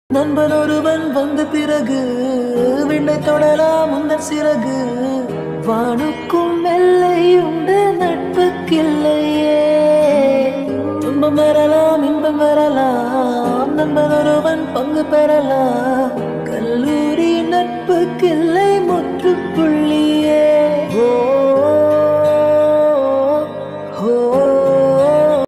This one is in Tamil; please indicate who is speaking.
Speaker 1: நண்பன் ஒருவன் வந்த பிறகு விண்ணை தொடலாம் முந்தன் சிறகு வானுக்கும் எல்லை உண்டு நட்புக்கில்லையே. துன்பம் வரலாம் இன்பம் வரலாம் நண்பன் ஒருவன் பங்கு பெறலாம் கல்லூரி நட்புக்கில்லை